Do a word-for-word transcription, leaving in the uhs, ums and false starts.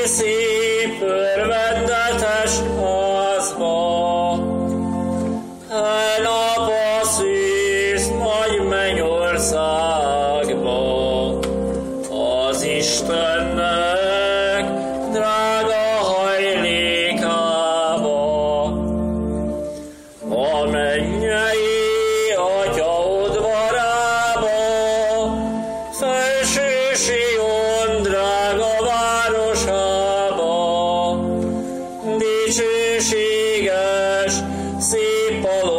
szép örvendetes házba. Elnapasz ősz nagy mennyországba, az Istennek drága hajlékába. A mennyei Atya udvarába, felső Sion drága városába, dicsőséges, szép palota